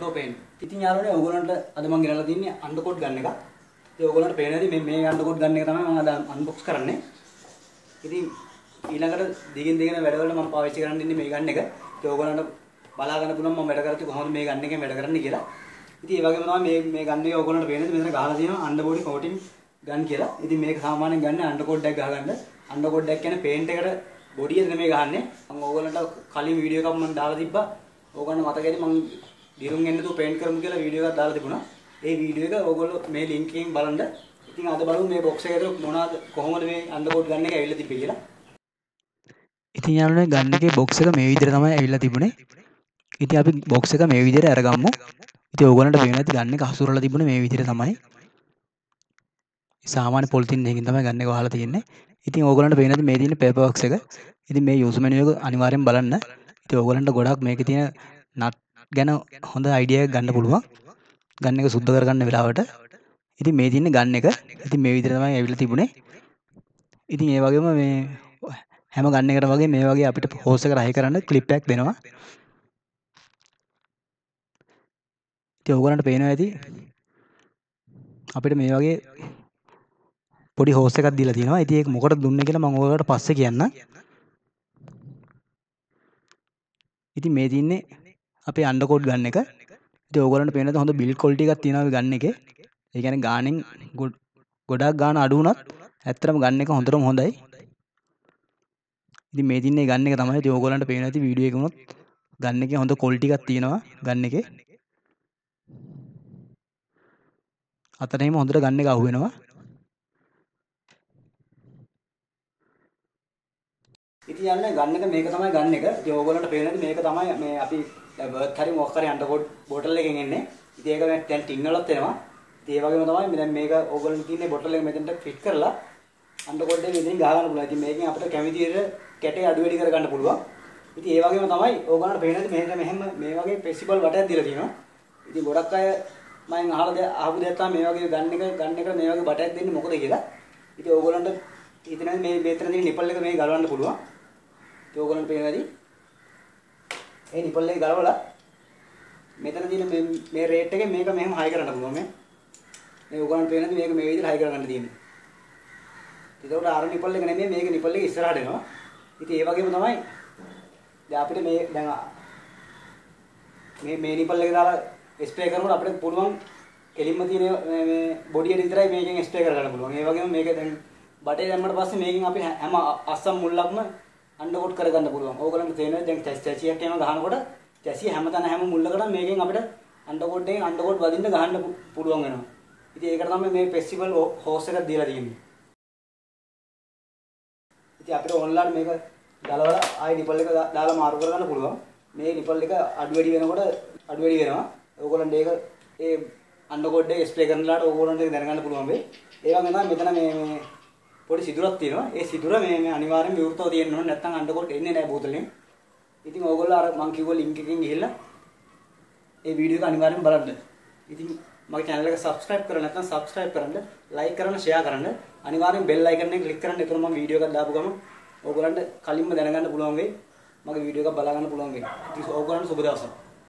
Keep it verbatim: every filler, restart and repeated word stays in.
ඔබ පේන්නේ. ඉතින් යාළුවනේ ඔයගොල්ලන්ට අද මම ගෙනල්ලා තින්නේ අන්ඩර්කෝට් ගන්න එක. ඉතින් ඔයගොල්ලන්ට පේනදී මේ මේ අන්ඩර්කෝට් ගන්න එක තමයි මම අද අන්බොක්ස් කරන්නේ. ඉතින් ඊළඟට දිගින් දිගට වැඩවලට මම පාවිච්චි කරන්න ඉන්නේ මේ ගන්න එක. ඉතින් ඔයගොල්ලන්ට බලා ගන්න පුළුවන් මම වැඩ කරද්දී කොහොමද මේ ගන්න එකෙන් වැඩ කරන්නේ කියලා. ඉතින් ඒ වගේම තමයි මේ මේ ගන්න එක ඔයගොල්ලන්ට පේනදී මෙතන ගහලා තියෙනවා අන්ඩර්බෝඩි කෝටින් ගන් කියලා. ඉතින් මේක සාමාන්‍යයෙන් ගන්න අන්ඩර්කෝට් එකක් ගහගන්න. අන්ඩර්කෝට් එක කියන්නේ පේන්ට් එකට බොඩි එක නෙමෙයි ගහන්නේ. මම ඕගොල්ලන්ට කලින් වීඩියෝ එකක් මම දාලා තිබ්බා. ඕගොල්ලන්ට මතකයිද මම දිරුම් එන්නතු පේන්ට් කරමු කියලා වීඩියෝ එකක් දාලා තිබුණා. ඒ වීඩියෝ එක ඕගොල්ලෝ මේ ලින්ක් එකෙන් බලන්න. ඉතින් අද බලමු මේ බොක්ස් එක ඇතුළේ මොනවද කොහොමද මේ අන්ඩර්කෝට් ගන්න එක ඇවිල්ලා තිබ්බේ කියලා. ඉතින් යාළුවනේ ගන්න එකේ බොක්ස් එක මේ විදිහට තමයි ඇවිල්ලා තිබුණේ. ඉතින් අපි බොක්ස් එක මේ විදිහට අරගමු. ඉතින් ඕගොල්ලන්ට පේනවා ඇති ගන්න එක හසුරලා තිබුණේ මේ විදිහට තමයි. සාමාන්‍ය පොලිතින් එකකින් තමයි ගන්න එක වහලා තියෙන්නේ. ඉතින් ඕගොල්ලන්ට පේනවා ඇති මේ තියෙන පේපර් බොක්ස් එක. ඉතින් මේ යූස් මෙනු එක අනිවාර්යෙන් බලන්න. ඉතින් ඕගොල්ලන්ට ගොඩක් මේකේ තියෙන නට් ගැන හොඳ අයිඩියා එකක් ගන්න පුළුවන්. ගන්න එක සුද්ධ කරගන්න වෙලාවට. ඉතින් මේ තියෙන්නේ ගන්න එක. ඉතින් මේ විදිහට තමයි ඇවිල්ලා තිබුණේ. ඉතින් ඒ වගේම මේ හැම ගන්න එකට වගේ මේ වගේ අපිට හෝස් එක රහයි කරන්න ක්ලිප් එකක් දෙනවා. ඉතින් ඕගොල්ලන්ට පේනවා ඇති අපිට මේ වගේ පොඩි හෝස් එකක් දීලා තියෙනවා. ඉතින් ඒක මොකටද දුන්නේ කියලා මම ඔයාලට පස්සේ කියන්නම්. ඉතින් මේ තියන්නේ අපේ අන්ඩර්කෝට් ගන්න එක. ඉතින් ඕගොල්ලන්ට පේනද හොඳ බිල්ඩ් ක්වොලිටි එකක් තියෙනවා මේ ගන්න එකේ. ඒ කියන්නේ ගානෙන් ගොඩක් ගාන අඩු වුණත් ඇත්තටම ගන්න එක හොඳටම හොඳයි. ඉතින් මේ තියන්නේ ගන්න එක තමයි. ඉතින් ඕගොල්ලන්ට පේනවා ඇති වීඩියෝ එකේ උනොත් ගන්න එකේ හොඳ ක්වොලිටි එකක් තියෙනවා ගන්න එකේ. අතනෙම හොඳට ගන්න එක අහු වෙනවා. ඉතින් යන්නේ ගන්න එක මේක තමයි ගන්න එක. ඉතින් ඕගොල්ලන්ට පේනදී මේක තමයි මේ අපි බර්ත් හරි මොකක් හරි අන්ඩර්කෝට් බෝටල් එකෙන් එන්නේ. ඉතින් ඒක මේ දැන් ටින් වලත් එනවා. ඉතින් ඒ වගේම තමයි දැන් මේක ඕගොල්ලන්ට තියෙන්නේ බෝටල් එක මෙතෙන්ට ෆිට කරලා අන්ඩර්කෝට් එකේ ඉතින් ගහ ගන්න පුළුවන්. ඉතින් මේකෙන් අපිට කැමති විදිහට කැටේ අඩු වැඩි කර ගන්න පුළුවන්. ඉතින් ඒ වගේම තමයි ඕගොල්ලන්ට පේනදී මේක මෙහෙම මේ වගේ ෆෙස්ටිවල් වටයක් දීලා තියෙනවා. ඉතින් ගොඩක් අය මම අහලා ආපු දෙයක් තමයි මේ වගේ ගන්න එක ගන්න එක මේ වගේ බටයක් දෙන්නේ මොකද කියලා. ඉතින් ඕගොල්ලන්ට හිතන්නේ මේ මෙතන තියෙන නිපල් එක මේ ගලවන්න පුළුවන්. ඉතින් ඕගොල්ලන්ට පේනවාදී ඒ නිපල් එක ගලවලා මෙතන තියෙන මේ මේ රේට් එකෙන් මේක මෙහෙම හයි කරන්න පුළුවන් මේ. මේ ඕගොල්ලන්ට පේනවාදී මේක මේ විදිහට හයි කරගන්න තියෙන්නේ. ඒකට අර නිපල් එක නෙමෙයි මේක නිපල් එක ඉස්සරහට එනවා. ඉතින් ඒ වගේම තමයි දැන් අපිට මේ දැන් මේ මේ නිපල් එක දාලා ස්ප්‍රේ කරනකොට අපිට පුළුවන් කෙලින්ම තියෙන මේ බොඩි එක විතරයි මේකෙන් ස්ප්‍රේ කරගන්න පුළුවන්. ඒ වගේම මේක දැන් බටේ දැම්මට පස්සේ මේකෙන් අපි හැම අස්සම් මුල්ලක්ම අන්ඩර්කෝට් කරගන්න පුළුවන්. ඕගොල්ලන්ට තේරෙනවා දැන් චැසියක් එහෙම ගහනකොට චැසිය හැමතැන හැම මුල්ලකටම මේකෙන් අපිට අන්ඩර්කෝට් එකෙන් අන්ඩර්කෝට් වදින්න ගහන්න පුළුවන් වෙනවා. ඉතින් ඒකට තමයි මේ ෆෙස්ටිවල් හෝස් එකක් දීලා තියෙන්නේ. ඉතින් අපිට ඔන්ලයින් මේක ගලවලා ආයි නිපල් එක දාලා මාරු කරගන්න පුළුවන්. මේ නිපල් එක අඩු වැඩි වෙනකොට අඩු වැඩි වෙනවා. ඕගොල්ලන්ට ඒක ඒ අන්ඩර්කෝට් එක ස්ප්‍රේ කරනලාට ඕගොල්ලන්ට ඒක දැනගන්න පුළුවන් වෙයි. ඒ වගේම තමයි මෙතන මේ මේ පොඩි සිදුරක් තියෙනවා. ඒ සිදුර මේ මේ අනිවාර්යෙන් විවෘතව තියෙන්න ඕනේ. නැත්නම් අන්ඩර්කෝට් එන්නේ නැහැ බෝතලෙන්. ඉතින් ඕගොල්ලෝ අර මං කිව්ව ලින්ක් එකකින් ගිහිල්ලා ඒ වීඩියෝ එක අනිවාර්යෙන් බලන්න. ඉතින් මගේ channel එක subscribe කරලා නැත්නම් subscribe කරන්න, like කරන්න, share කරන්න. අනිවාර්යෙන් bell icon එක click කරන්න. එතකොට මම වීඩියෝ එකක් දාපු ගමන් ඕගොල්ලන්ට කලින්ම දැනගන්න පුළුවන් වෙයි. මගේ වීඩියෝ එකක් බලා ගන්න පුළුවන් වෙයි. ඉතින් ඕගොල්ලන්ට සුබ දවසක්.